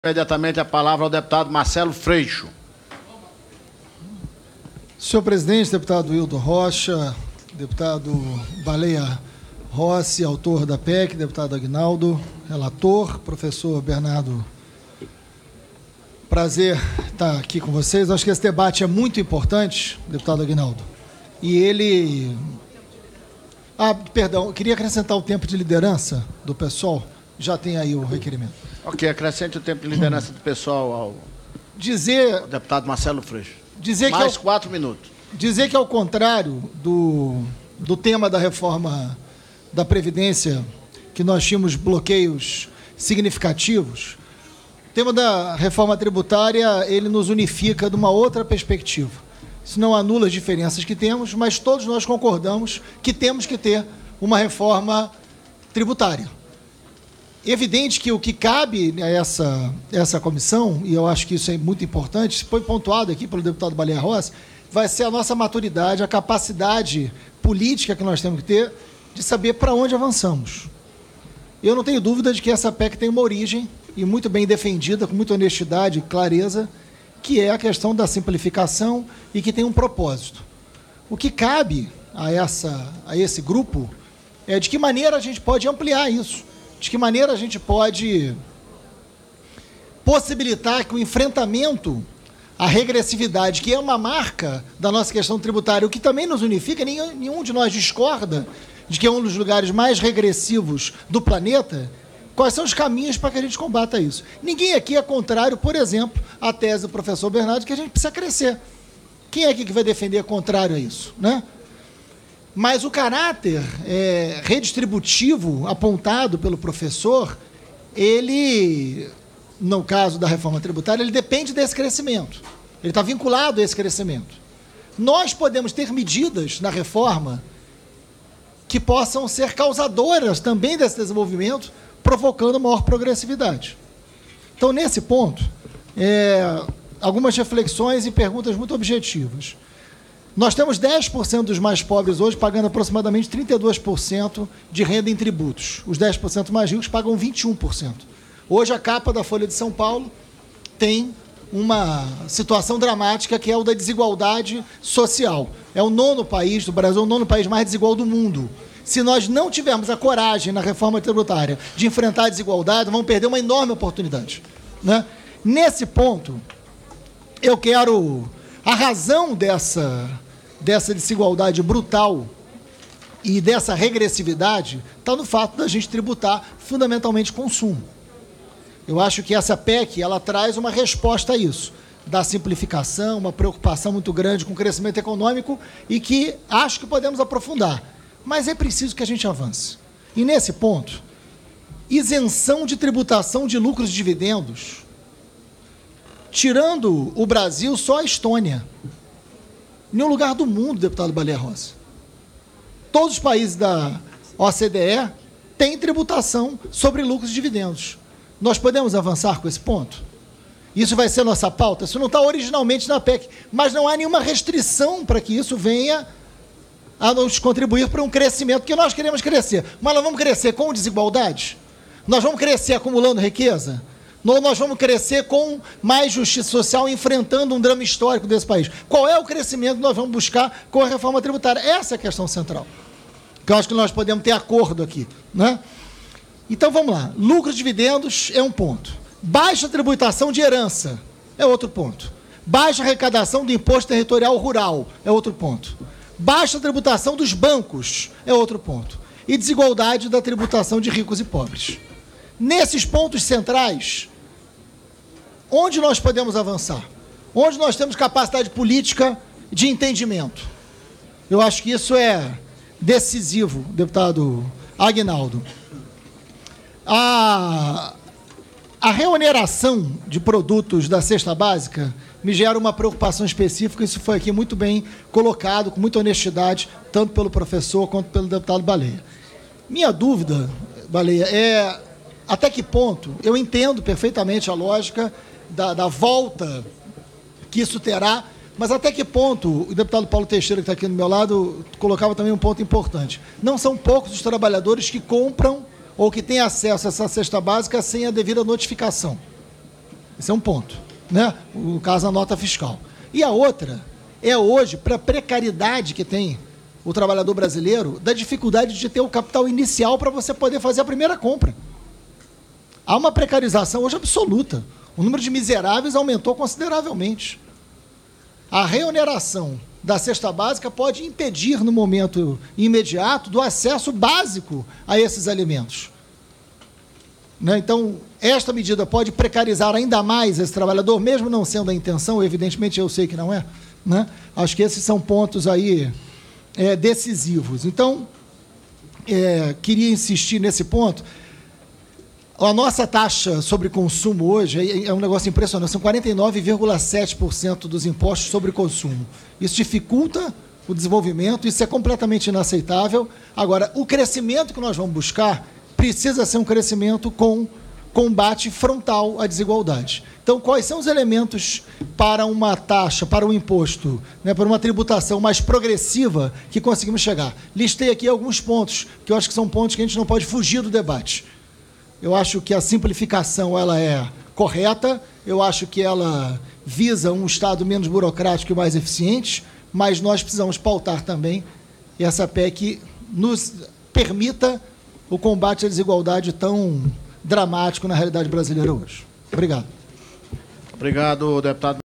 Imediatamente a palavra ao deputado Marcelo Freixo. Senhor presidente, deputado Hildo Rocha, deputado Baleia Rossi, autor da PEC, deputado Aguinaldo, relator, professor Bernardo, prazer estar aqui com vocês. Acho que esse debate é muito importante, deputado Aguinaldo, e ele... perdão, eu queria acrescentar o tempo de liderança do PSOL, já tem aí o requerimento. Ok, acrescente o tempo de liderança do pessoal ao deputado Marcelo Freixo. Mais 4 minutos. Dizer que, ao contrário do tema da reforma da Previdência, que nós tínhamos bloqueios significativos, o tema da reforma tributária, ele nos unifica de uma outra perspectiva. Isso não anula as diferenças que temos, mas todos nós concordamos que temos que ter uma reforma tributária. Evidente que o que cabe a essa comissão, e eu acho que isso é muito importante, foi pontuado aqui pelo deputado Baleia Rossi, vai ser a nossa maturidade, a capacidade política que nós temos que ter de saber para onde avançamos. Eu não tenho dúvida de que essa PEC tem uma origem, e muito bem defendida, com muita honestidade e clareza, que é a questão da simplificação e que tem um propósito. O que cabe a esse grupo é de que maneira a gente pode ampliar isso. De que maneira a gente pode possibilitar que o enfrentamento à regressividade, que é uma marca da nossa questão tributária, o que também nos unifica, nenhum de nós discorda de que é um dos lugares mais regressivos do planeta, quais são os caminhos para que a gente combata isso. Ninguém aqui é contrário, por exemplo, à tese do professor Bernardo, que a gente precisa crescer. Quem é aqui que vai defender contrário a isso, né? Mas o caráter redistributivo apontado pelo professor, ele, no caso da reforma tributária, ele depende desse crescimento. Ele está vinculado a esse crescimento. Nós podemos ter medidas na reforma que possam ser causadoras também desse desenvolvimento, provocando maior progressividade. Então, nesse ponto, algumas reflexões e perguntas muito objetivas. Nós temos 10% dos mais pobres hoje pagando aproximadamente 32% de renda em tributos. Os 10% mais ricos pagam 21%. Hoje, a capa da Folha de São Paulo tem uma situação dramática, que é o da desigualdade social. É o 9º país do Brasil, o 9º país mais desigual do mundo. Se nós não tivermos a coragem na reforma tributária de enfrentar a desigualdade, vamos perder uma enorme oportunidade, né? Nesse ponto, eu quero... A razão dessa desigualdade brutal e dessa regressividade está no fato da gente tributar fundamentalmente consumo. Eu acho que essa PEC, ela traz uma resposta a isso, da simplificação, uma preocupação muito grande com o crescimento econômico e que acho que podemos aprofundar. Mas é preciso que a gente avance. E nesse ponto, isenção de tributação de lucros e dividendos, tirando o Brasil, só a Estônia. Em nenhum lugar do mundo, deputado Baleia Rossi. Todos os países da OCDE têm tributação sobre lucros e dividendos. Nós podemos avançar com esse ponto? Isso vai ser nossa pauta? Isso não está originalmente na PEC, mas não há nenhuma restrição para que isso venha a nos contribuir para um crescimento, que nós queremos crescer. Mas nós vamos crescer com desigualdade? Nós vamos crescer acumulando riqueza? Nós vamos crescer com mais justiça social, enfrentando um drama histórico desse país. Qual é o crescimento que nós vamos buscar com a reforma tributária? Essa é a questão central, que eu acho que nós podemos ter acordo aqui, né? Então, vamos lá. Lucros e dividendos é um ponto. Baixa tributação de herança é outro ponto. Baixa arrecadação do imposto territorial rural é outro ponto. Baixa tributação dos bancos é outro ponto. E desigualdade da tributação de ricos e pobres. Nesses pontos centrais, onde nós podemos avançar? Onde nós temos capacidade política de entendimento? Eu acho que isso é decisivo, deputado Aguinaldo. A reoneração de produtos da cesta básica me gera uma preocupação específica, isso foi aqui muito bem colocado, com muita honestidade, tanto pelo professor quanto pelo deputado Baleia. Minha dúvida, Baleia, é... Até que ponto, eu entendo perfeitamente a lógica da volta que isso terá, mas até que ponto, o deputado Paulo Teixeira, que está aqui do meu lado, colocava também um ponto importante. Não são poucos os trabalhadores que compram ou que têm acesso a essa cesta básica sem a devida notificação. Esse é um ponto, né? No caso, a nota fiscal. E a outra é hoje, para a precariedade que tem o trabalhador brasileiro, da dificuldade de ter o capital inicial para você poder fazer a primeira compra. Há uma precarização hoje absoluta. O número de miseráveis aumentou consideravelmente. A reoneração da cesta básica pode impedir, no momento imediato, do acesso básico a esses alimentos. Né? Então, esta medida pode precarizar ainda mais esse trabalhador, mesmo não sendo a intenção, evidentemente eu sei que não é. Né? Acho que esses são pontos aí decisivos. Então, queria insistir nesse ponto. A nossa taxa sobre consumo hoje é um negócio impressionante, são 49,7% dos impostos sobre consumo. Isso dificulta o desenvolvimento, isso é completamente inaceitável. Agora, o crescimento que nós vamos buscar precisa ser um crescimento com combate frontal à desigualdade. Então, quais são os elementos para uma taxa, para um imposto, né, para uma tributação mais progressiva que conseguimos chegar? Listei aqui alguns pontos, que eu acho que são pontos que a gente não pode fugir do debate. Eu acho que a simplificação ela é correta, eu acho que ela visa um Estado menos burocrático e mais eficiente, mas nós precisamos pautar também essa PEC que nos permita o combate à desigualdade tão dramático na realidade brasileira hoje. Obrigado. Obrigado, deputado.